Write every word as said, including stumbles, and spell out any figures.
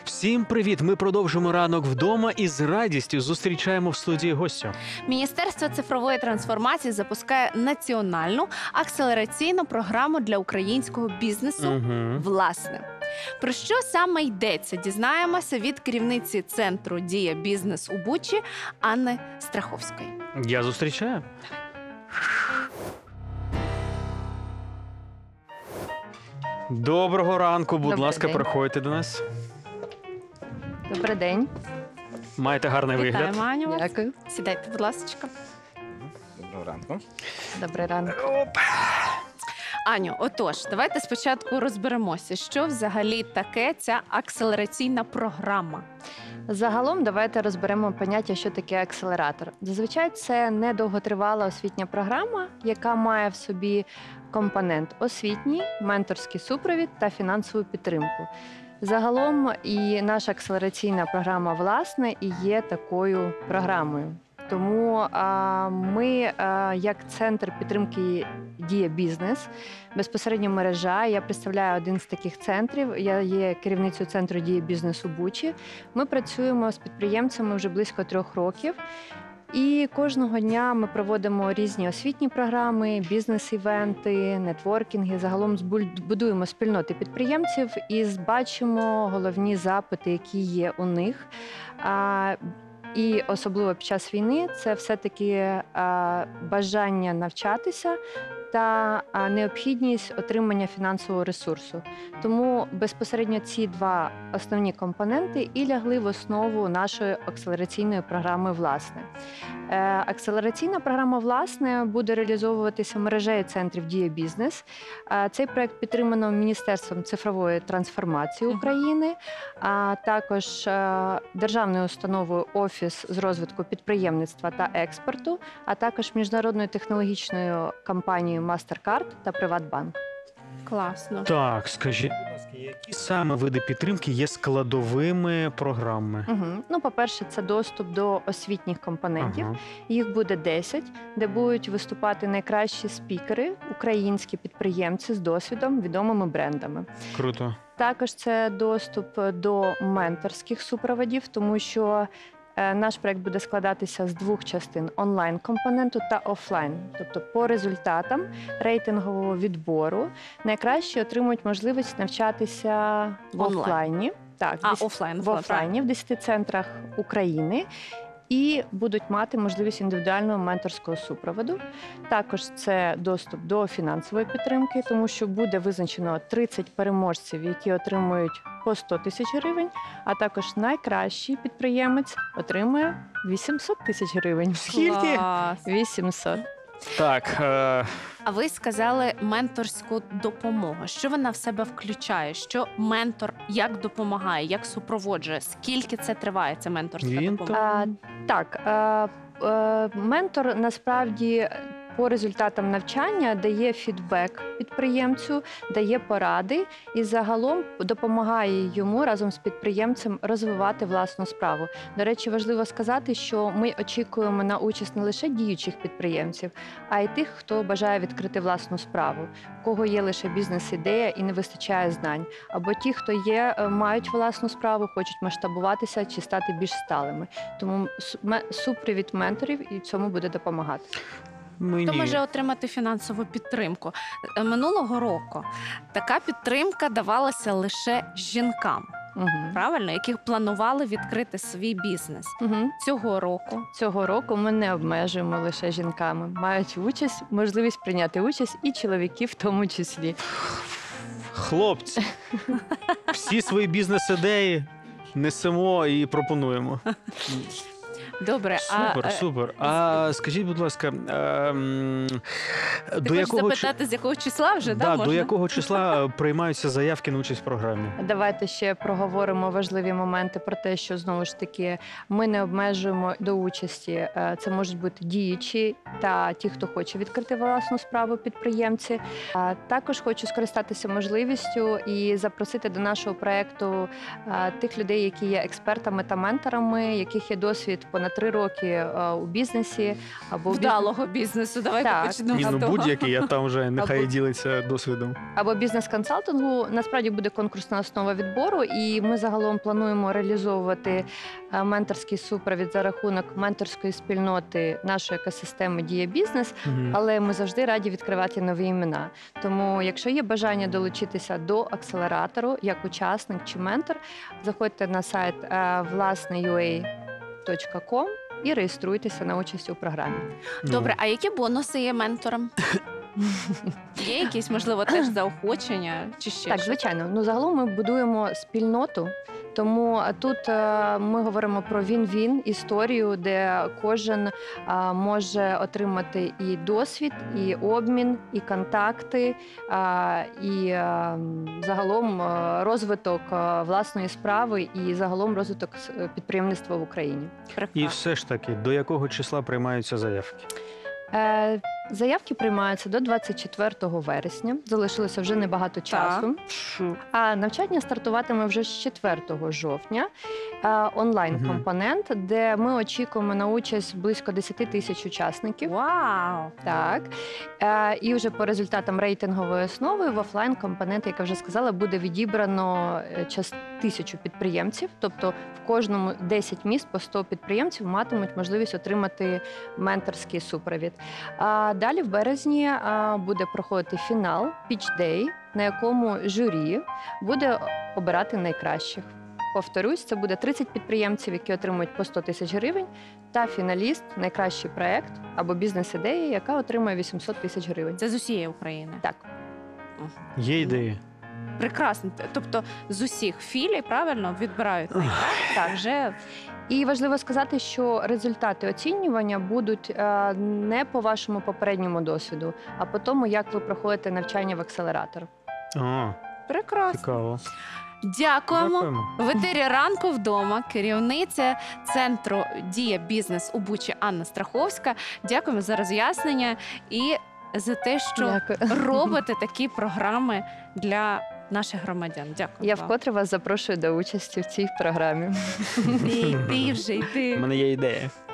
Всім привіт! Ми продовжимо ранок вдома і з радістю зустрічаємо в студії гостя. Міністерство цифрової трансформації запускає національну акселераційну програму для українського бізнесу Угу. «Власне». Про що саме йдеться, дізнаємося від керівниці Центру «Дія Бізнес» у Бучі Анни Страховської. Я зустрічаю. Доброго ранку, будь Добрий ласка, день. приходьте до нас. Добрий день. Маєте гарний вигляд. Вітаємо, Аню, вас. Дякую. Сідайте, будь ласка. Доброго ранку. Добрий ранок. Аню, отож, давайте спочатку розберемося, що взагалі таке ця акселераційна програма. Загалом давайте розберемо поняття, що таке акселератор. Зазвичай це недовготривала освітня програма, яка має в собі компонент освітній, менторський супровід та фінансову підтримку. Загалом і наша акселераційна програма «Власне» і є такою програмою. Тому а, ми, а, як центр підтримки «Дія Бізнес», безпосередньо мережа, я представляю один з таких центрів, я є керівницею центру «Дія Бізнес» у Бучі. Ми працюємо з підприємцями вже близько трьох років. І кожного дня ми проводимо різні освітні програми, бізнес-івенти, нетворкінги. Загалом будуємо спільноти підприємців і бачимо головні запити, які є у них. А, І особливо під час війни це все-таки а, бажання навчатися та а, необхідність отримання фінансового ресурсу. Тому безпосередньо ці два основні компоненти і лягли в основу нашої акселераційної програми «Власне». Е, Акселераційна програма «Власне» буде реалізовуватися мережею центрів «Дія Бізнес». Е, Цей проект підтримано Міністерством цифрової трансформації України, а також е, державною установою «Офіс з розвитку підприємництва та експорту», а також міжнародною технологічною компанією MasterCard та «Приватбанк». Класно. Так, скажіть, будь ласка, які саме види підтримки є складовими програми? Угу. Ну, по-перше, це доступ до освітніх компонентів. Ага. Їх буде десять, де будуть виступати найкращі спікери, українські підприємці з досвідом, відомими брендами. Круто. Також це доступ до менторських супроводів, тому що е, наш проект буде складатися з двох частин – онлайн-компоненту та офлайн. Тобто по результатам рейтингового відбору найкращі отримують можливість навчатися в Онлайн. офлайні. Так, А, десь- офлайн. в офлайні в десяти центрах України і будуть мати можливість індивідуального менторського супроводу. Також це доступ до фінансової підтримки, тому що буде визначено тридцять переможців, які отримують по сто тисяч гривень, а також найкращий підприємець отримує вісімсот тисяч гривень. Скільки? Клас. вісімсот. Так, е, А ви сказали менторську допомогу. Що вона в себе включає? Що ментор як допомагає, як супроводжує? Скільки це триває, ця менторська Він допомога? А, так, е, е, ментор насправді по результатам навчання дає фідбек підприємцю, дає поради і загалом допомагає йому разом з підприємцем розвивати власну справу. До речі, важливо сказати, що ми очікуємо на участь не лише діючих підприємців, а й тих, хто бажає відкрити власну справу, у кого є лише бізнес-ідея і не вистачає знань, або ті, хто є, е, мають власну справу, хочуть масштабуватися чи стати більш сталими. Тому су- ме- супровід менторів і цьому буде допомагати. мені... Хто може отримати фінансову підтримку? Е, Минулого року така підтримка давалася лише жінкам, Угу. правильно, яких планували відкрити свій бізнес. Угу. Цього року Цього року ми не обмежуємо лише жінками. Мають участь, можливість прийняти участь і чоловіки в тому числі. Хлопці, всі свої бізнес-ідеї несемо і пропонуємо. добре. Супер, а е, супер. А скажіть, будь ласка, ем, ти до хочеш якого чи- запитати, з якого числа вже? да, Да, до можна? якого числа приймаються заявки на участь в програмі? Давайте ще проговоримо важливі моменти про те, що знову ж таки ми не обмежуємо до участі. Е, Це можуть бути діючі та ті, хто хоче відкрити власну справу, підприємці. А також хочу скористатися можливістю і запросити до нашого проекту е, тих людей, які є експертами та менторами, яких є досвід понад три роки е, у бізнесі або в бізнесі. Вдалого бізнесу. Давайте Так. почнемо Ні, з ну того. будь-який, а там вже нехай Або- ділиться досвідом. або бізнес-консалтингу. Насправді буде конкурсна основа відбору, і ми загалом плануємо реалізовувати е, менторський супровід за рахунок менторської спільноти нашої екосистеми Дія Бізнес. Мгм. Але ми завжди раді відкривати нові імена. Тому, якщо є бажання долучитися до акселератору як учасник чи ментор, заходьте на сайт е, власне ю а точка ком і реєструйтеся на участь у програмі. Ну, Добре, а які бонуси є ментором? Є якісь, можливо, теж заохочення чи ще Так, щось? звичайно. Ну загалом ми будуємо спільноту. Тому тут е, ми говоримо про він-він історію, де кожен е, може отримати і досвід, і обмін, і контакти, е, і е, загалом е, розвиток е, власної справи, і загалом розвиток с- підприємництва в Україні. І Прекрасно. все ж таки, до якого числа приймаються заявки? Е, Заявки приймаються до двадцять четвертого вересня. Залишилося вже небагато часу. А навчання стартуватиме вже з четвертого жовтня. Е, Онлайн-компонент, де ми очікуємо на участь близько десять тисяч учасників. Вау! Так. Е, І вже по результатам рейтингової основи в офлайн-компонент, як я вже сказала, буде відібрано е, час тисячу підприємців. Тобто в кожному десять міст по сто підприємців матимуть можливість отримати менторський супровід. А далі в березні а, буде проходити фінал Pitch Day, на якому журі буде обирати найкращих. Повторюсь, це буде тридцять підприємців, які отримують по сто тисяч гривень, та фіналіст, найкращий проект або бізнес-ідея, яка отримує вісімсот тисяч гривень. Це з усієї України. Так. Є ідеї? Прекрасно. Тобто з усіх філій, правильно, відбирають найкраще. Так, вже І важливо сказати, що результати оцінювання будуть е, не по вашому попередньому досвіду, а по тому, як ви проходите навчання в акселератор. О, прекрасно. цікаво. Дякуємо. Дякуємо. В етері ранку вдома керівниця центру Дія Бізнес у Бучі Анна Страховська. Дякуємо за роз'яснення і за те, що Дякую. робите такі програми для наших громадян. Дякую. Я вам. вкотре вас запрошую до участі в цій програмі. Йди, йди вже, йди. У мене є ідея.